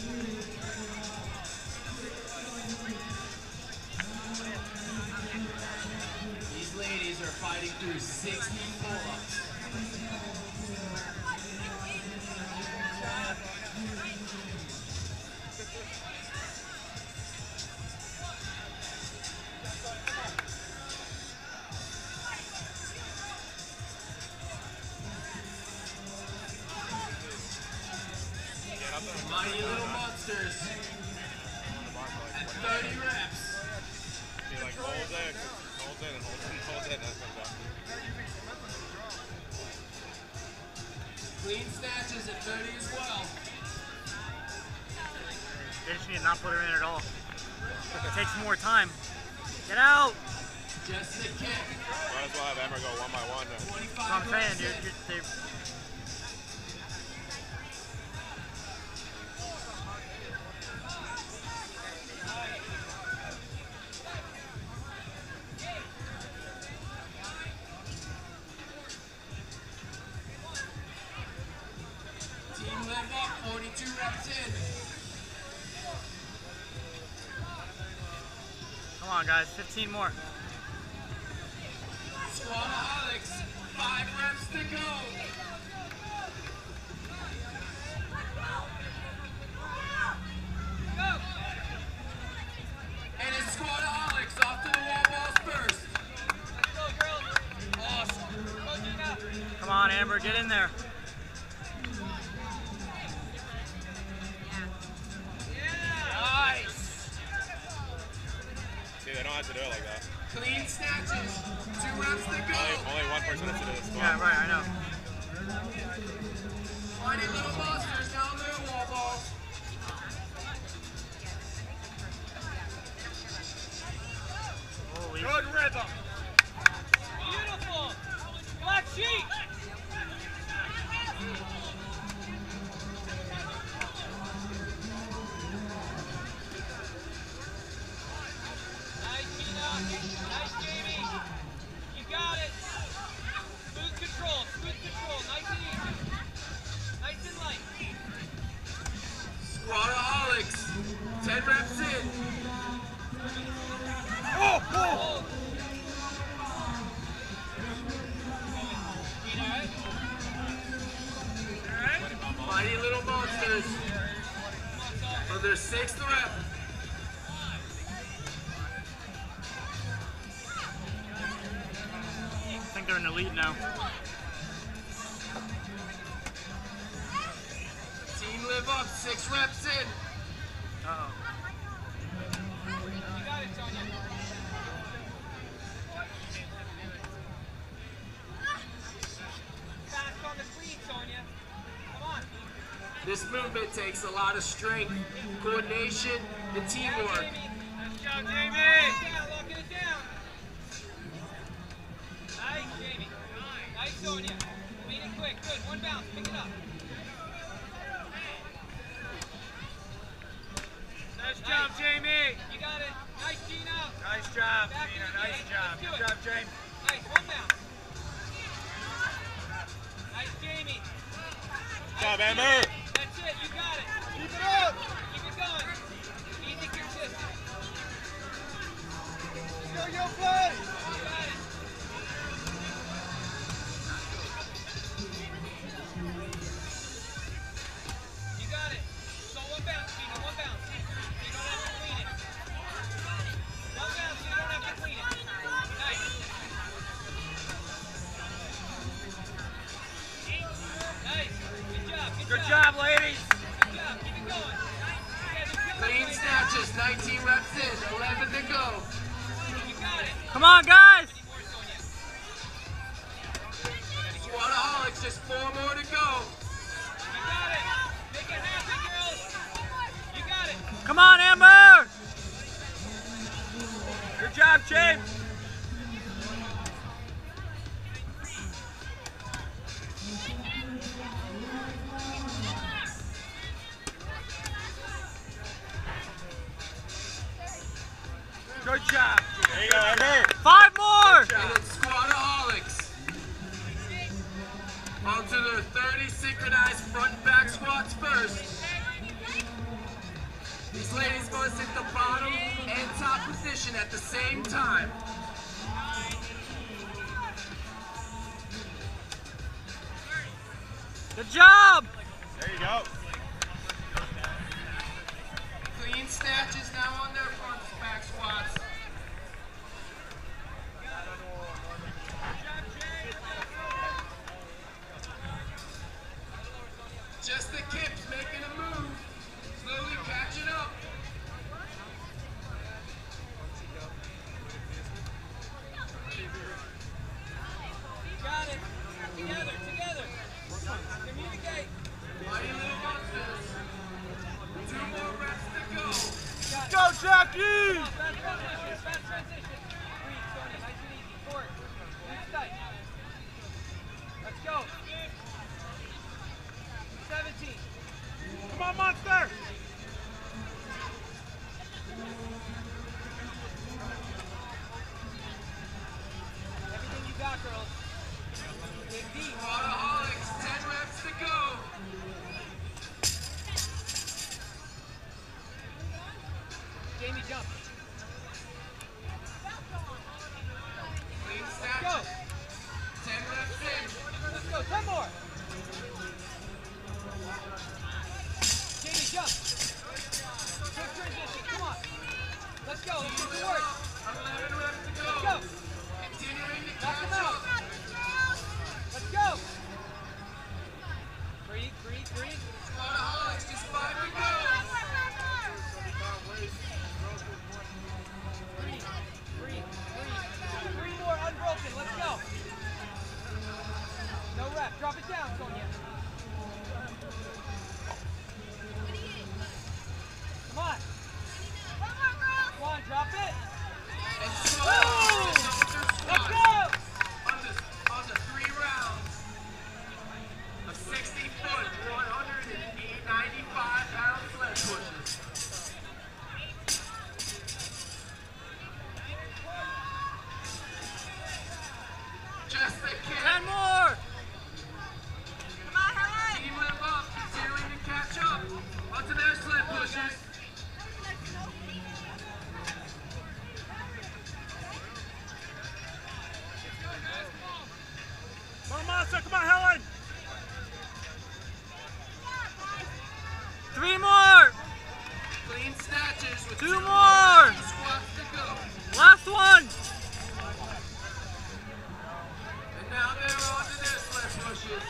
These ladies are fighting through 60 pull-ups. Mighty little monsters at 30 reps. He like holds it, and holds it, and then comes up. Clean snatches at 30 as well. They just need to not put her in at all. It takes more time. Get out! Just the kick. Might as well have Emma go one by one. That's what I'm saying, dude. Team live up, 42 reps in. Come on, guys, 15 more. Squataholics, 5 reps to go. And it's Squataholics off to the wall balls first. Awesome. Come on, Amber, get in there. Nice. See, they don't have to do it like that. Clean snatches, 2 reps to go. Only one person has to do this. Yeah, right, I know. Mighty little monsters down there, wall balls. Holy. Good rhythm. Beautiful. Black sheep. Nice, Tina. Nice, Jamie. You got it. Smooth control. Smooth control. Nice and easy. Nice and light. Squataholics, 10 reps in. Oh. Mighty little monsters for their 6th rep. I think they're in the lead now. Team live up, 6 reps in. Uh-oh. You got it, Sonia. Fast on the clean, Sonia. Come on. This movement takes a lot of strength, coordination, and teamwork. Nice job, Jamie. Locking it down. Nice, Jamie. Nice, Sonia. Beat it quick. Good. One bounce. Pick it up. Nice job, Jamie. You got it. Nice, Gina. Nice job, Back in Tina. the Nice game. job. Let's do Good it. job, James. Nice. One bounce. Nice, Jamie. Good job, Amber. That's it. You got it. Keep it up. Keep it going. Easy, consistent. Yo, play. You got it. You got it. So one bounce, Tina. One bounce. You don't have to clean it. One bounce. You don't have to clean it. Nice. Nice. Good job. Good job, ladies. Good job. Keep it going. Yeah, the Clean snatches, 19 reps in, 11 to go. You got it. Come on, guys! More, Sonia. Squataholics, just 4 more to go. You got it. Make it happen, girls. You got it. Come on, Amber! Good job, James. Good job. There you go, Amber. 5 more! And it's Squataholics. On to their 30 synchronized front and back squats first. Wallace at the bottom and top position at the same time. Good job! There you go. Clean snatches now on their front back squats. Just the kips making a move. Slowly catching up. Got it. Together. Communicate. Mighty little monsters. 2 more reps to go. Go, Jackie! Fast transition. Breathe, Sonya. Nice and easy. Forward. Move tight. Let's go. 17. Come on, monster! Everything you got, girls. Dig deep. Waterholics, 10 reps to go. Jamie, jump. Clean Go. snatches. 10 reps in. Let's go. 10 more. Jamie, jump. Quick transition. Come on. Let's go. Let's get to work. 11 reps to go. Let's go. Continuing to Knock them catch out. up. Let's go. Breathe. Waterholics, just 5 to go. Breathe. 3 more unbroken. Let's go. No rep. Drop it down, Sonya. Come on. Come on, drop it. And slowly Let's squats. go. On the 3 rounds of 60-foot, 195-pound sled pushes. Just the kick. 10 more! Team live up, continuing to catch up onto their sled pushes. Come on, monster! Come on, Helen! 3 more! Clean snatches with 2 2 more! squats to go. Last one! And now they're on to their sled pushes.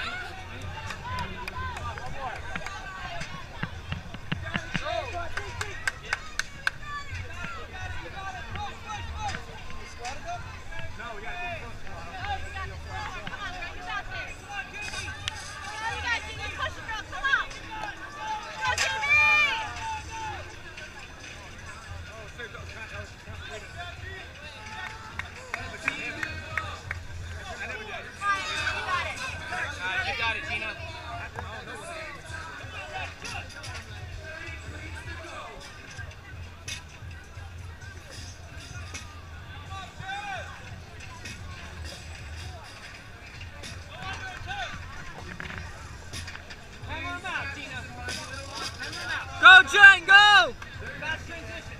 You got it, Gina. Hammer him out, Gina. Hammer him out. Go, Jen, go! Fast transition.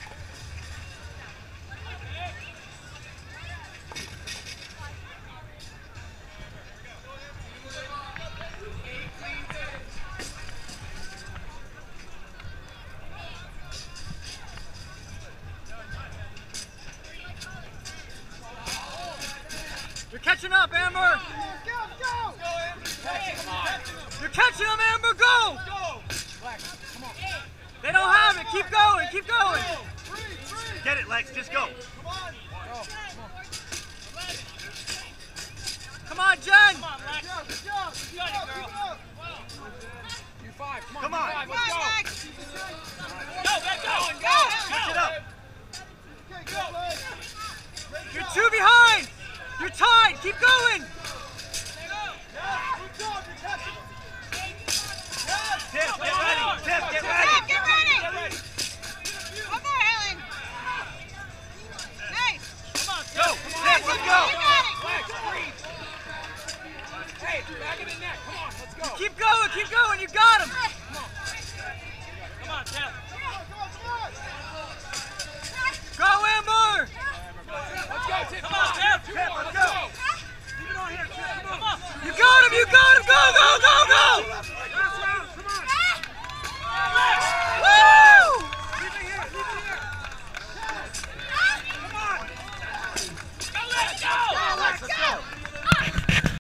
You're catching up, Amber! You're catching them, Amber, go! They don't have it, keep going, keep going! Get it, Lex, just go. Come on, Jen! Come on. Let's go.